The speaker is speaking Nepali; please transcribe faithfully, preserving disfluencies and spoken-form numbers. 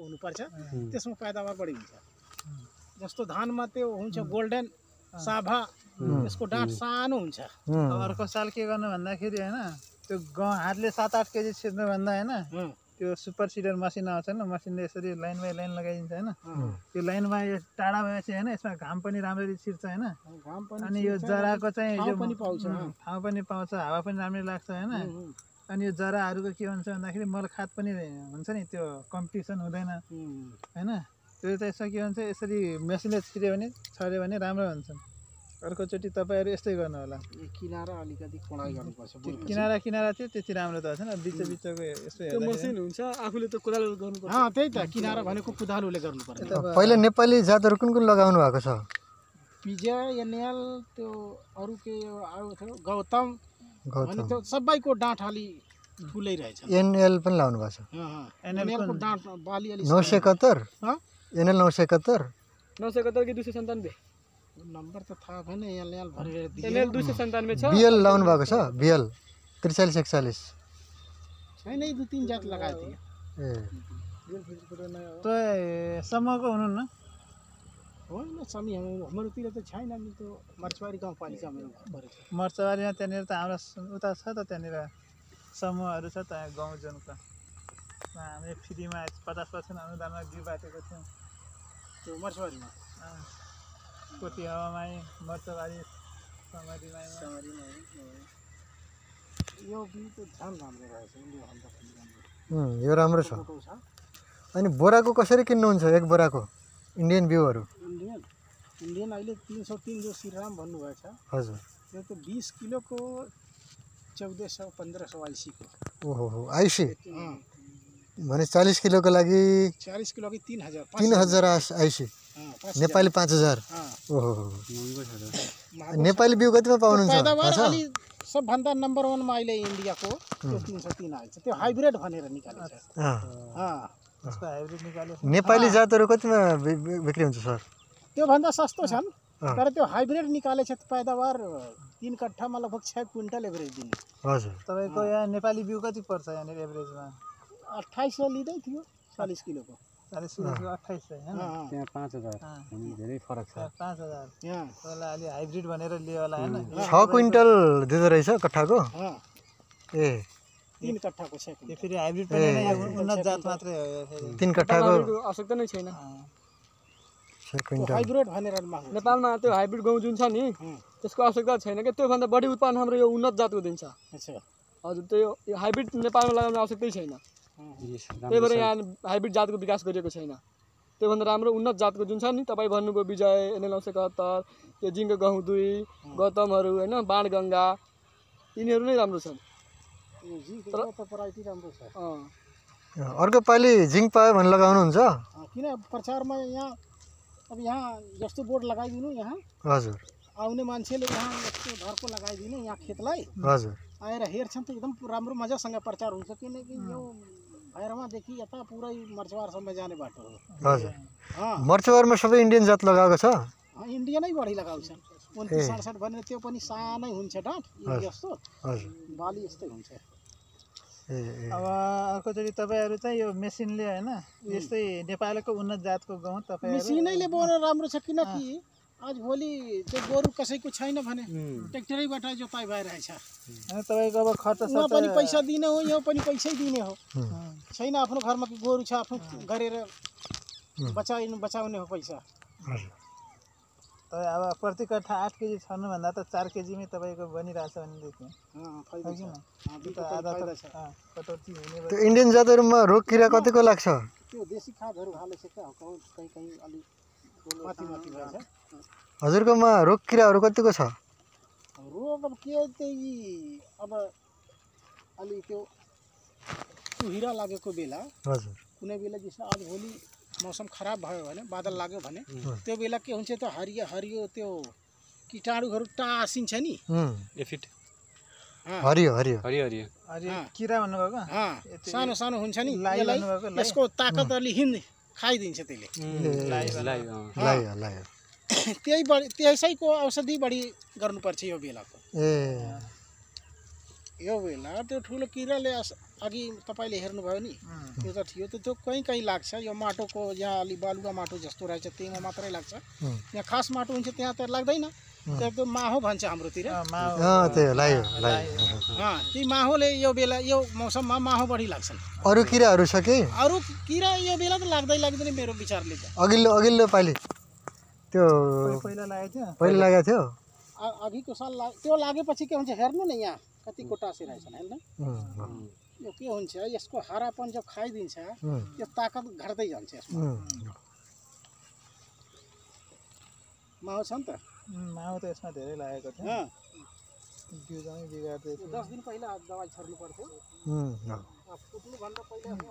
हुनुपर्छ, त्यसमा पैदावार बढी हुन्छ। जस्तो धानमा त्यो हुन्छ गोल्डन साभा, त्यसको डाँठ सानो हुन्छ। अर्को साल के गर्नु भन्दाखेरि होइन त्यो गहुँ हातले सात आठ केजी छिर्नु भन्दा होइन त्यो सुपर सिडर मसिन आउँछ नि, मसिनले यसरी लाइन बाई लाइन लगाइदिन्छ होइन। त्यो लाइनमा यो टाढा भएपछि होइन यसमा घाम पनि राम्ररी छिर्छ होइन। अनि यो जराको चाहिँ ठाउँ पनि पाउँछ, ठाउँ पनि पाउँछ, हावा पनि राम्ररी लाग्छ होइन। अनि यो जराहरूको के हुन्छ भन्दाखेरि मलखात पनि हुन्छ नि, त्यो कम्पिटिसन हुँदैन होइन। त्यो चाहिँ यसमा के हुन्छ यसरी मेसिनले छिर्यो भने छर्यो भने राम्रो हुन्छ। अर्कोचोटि तपाईँहरू यस्तै गर्नु होला। किनारा अलिकति कोडाइ गर्नुपर्छ। किनारा किनारा चाहिँ त्यति राम्रो त छैन, बिच बिचको यस्तो त्यो मसिन हुन्छ आफूले त कोदालो गर्नुपर्छ। अँ त्यही त, किनारा भनेको कुदालोले गर्नुपर्छ। पहिला नेपाली जातहरू कुन कुन लगाउनु भएको छ? विजय, एनएल, त्यो अरू के आयो थियो गौतम भने त्यो सबैको डाँठ अलि ठुलै रहेछ। एनएल पनि लाउनु भएको छ? एनएलको डाँठ बाली अलि नौ सय एकहत्तर एनएल नौ सय एकहत्तर नौ सय एकहत्तर कि दुई सय सन्तानब्बे नम्बर त थाहा भएन। एनएल भरेर एनएल दुई सय सन्तानब्बे छ। बिएल लाउनु भएको छ? बिएल त्रिचालिस एकचालिस छैन, दुई तिन जात लगाएको थियो। ए त समूहको हुनुहुन्न? होइन समी हाम्रोतिर त छैन नि, त्यो मर्चवारी गाउँपालिका मेरो घर छ। मर्चवारीमा त्यहाँनिर त हाम्रो उता छ त, त्यहाँनिर समूहहरू छ त गाउँ जोनको। हामीले फ्रीमा पचास पर्सेन्ट अनुदानमा बिउ बाटेको थियौँ त्यो मर्चवारीमा। कोटी हावामाई, मर्चवारी, समरीमाई। यो बिउ त झन् राम्रो रहेछ, इन्डियाभन्दा पनि राम्रो। यो राम्रो छ। अनि बोराको कसरी किन्नुहुन्छ एक बोराको इन्डियन बिउहरू? इन्डियन इन्डियन अहिले तिन सौ तिन जो श्रीराम भन्नुभएको छ। हजुर। त्यो त बिस किलोको चौध सौ पन्ध्र सौ आइसीको। ओहो हो, आइसी भने चालीस किलोको लागि चालीस किलो कि तीन हजार तीन हजार आइसी, नेपाली पाँच हजार। ओहो, नेपाली बिउ कतिमा पाउनुहुन्छ? सबभन्दा नम्बर वानमा अहिले इन्डियाको त्यो तीन सौ तीन आएछ। त्यो हाइब्रिड भनेर निकालेछ। नेपाली जातहरू कतिमा बिक्री हुन्छ सर? त्योभन्दा सस्तो छन्, तर त्यो हाइब्रिड निकालेछ पैदावार तीन कट्ठामा लगभग छ क्विन्टल एभरेज दिने। हजुर। तपाईँको यहाँ नेपाली बिउ कति पर्छ यहाँनिर एभरेजमा? अट्ठाइस सौ लिँदै थियो चालिस किलोको। चालिस किलोको अट्ठाइस सय होइन, त्यहाँ पाँच हजार धेरै फरक छ। पाँच हजार यहाँ पहिला अलि हाइब्रिड भनेर लियो होला होइन। छ क्विन्टल दिँदो रहेछ कट्ठाको? ए तीन कट्ठाको छ। त्यो फेरि हाइब्रिड पनि उन्नत जात मात्रै हो। तीन कट्ठाको आवश्यकता नै छैन। हाइब्रिड भनेर नेपालमा त्यो हाइब्रिड गहुँ जुन छ नि त्यसको आवश्यकता छैन कि, त्योभन्दा बढी उत्पादन हाम्रो यो उन्नत जातको दिन्छ। हजुर, त्यो हाइब्रिड नेपालमा लगाउने आवश्यकतै छैन। त्यही भएर यहाँ हाइब्रिड जातको विकास गरिएको छैन। त्योभन्दा राम्रो उन्नत जातको जुन छ नि, तपाईँ भन्नुभयो विजय, एनएल नौ सय एकहत्तर, त्यो जिङ्गो गहुँ दुई, गौतमहरू होइन, बाणगङ्गा, यिनीहरू नै राम्रो छन्। अर्को पालि जिङ्क पायो भने लगाउनुहुन्छ? किन प्रचारमा यहाँ अब यहाँ जस्तो बोर्ड लगाइदिनु, यहाँ हजुर आउने मान्छेले यहाँ यस्तो घरको लगाइदिनु यहाँ खेतलाई, हजुर आएर हेर्छन् त एकदम राम्रो मजासँग प्रचार हुन्छ। किनकि यो भैरवादेखि यता पुरै मर्चवारसम्म जाने बाटो हो। हजुर। मर्चवारमा सबै इन्डियन जात लगाएको छ? इन्डियनै बढी लगाउँछन्। उन्तिस सडसठ भनेर त्यो पनि सानै हुन्छ डाँठ जस्तो, बाली यस्तै हुन्छ। अब अर्कोचोटि तपाईँहरू चाहिँ यो मेसिनले होइन यस्तै नेपालको उन्नत जातको गहुँ तपाईँ मेसिनैले बोल्न राम्रो छ। किनकि आज भोलि त्यो गोरु कसैको छैन भने ट्र्याक्टरैबाट जोताइ भइरहेछ। तपाईँको अब खर्च यहाँ पनि पैसा दिने हो, यहाँ पनि पैसै दिने हो। छैन आफ्नो घरमा गोरु छ, आफ्नो गरेर बचाइनु बचाउने हो पैसा। अब प्रति कट्ठा आठ केजी छर्नुभन्दा त चार केजीमै तपाईँको बनिरहेछ भनेदेखि त्यो इन्डियन जातहरूमा रोग किरा कतिको लाग्छ? त्यो देशी खादहरू हालेछ क्या, कहीँ कहीँ अलिक माथि माथि भएछ। हजुरकोमा रोग किराहरू कतिको छ? रोग अब के त्यही अब अलि त्यो चुहिरा लागेको बेला, हजुर कुनै बेला जस्तो आज भोलि मौसम खराब भयो भने, बादल लाग्यो भने त्यो बेला के हुन्छ त्यो हरियो हरियो त्यो कीटाणुहरू टाँसिन्छ नि। एफिड हरियो हरियो हरियो हरियो हरियो किरा भन्नुभएको? सानो सानो हुन्छ नि, यसको ताकत अलि हिँड खाइदिन्छ त्यसले। त्यही बढी त्यसैको औषधि बढी गर्नुपर्छ यो बेलाको। ए यो बेला त्यो ठुलो किराले आस- अघि तपाईँले हेर्नुभयो नि उम्, त्यो त थियो त्यो त्यो कहीँ कहीँ लाग्छ यो माटोको यहाँ अलि बालुवा माटो जस्तो रहेछ त्यहीमा मात्रै लाग्छ उम्, यहाँ खास माटो हुन्छ त्यहाँ त लाग्दैन त्यो त माहो भन्छ हाम्रोतिर अँ, माउ अँ त्यो लाग्यो लाग्यो अँ ती माहोले यो बेला यो मौसममा माहो बढी लाग्छन् अरू किराहरू छ कि अरू किरा यो बेला त लाग्दै लाग्दैन मेरो विचारले त अघिल्लो अघिल्लो पालि त्यो पहिला लागेको थियो पहिला लागेको थियो अ- अघिको साल लाग त्यो लागेपछि के हुन्छ हेर्नु न यहाँ कति कोटासे रहेछन् होइन उम्, यो के हुन्छ यसको हरापन जब खाइदिन्छ उम्, यो ताकत घट्दै जान्छ यसमा उम्, माहो छ नि त उम्, माउ त यसमा धेरै लागेको थियो अँ, बिउ जमै बिगार्दै यो थियो दस दिन पहिला दबाई छर्नु पर्थ्यो उम्, अब फुट्नुभन्दा पहिला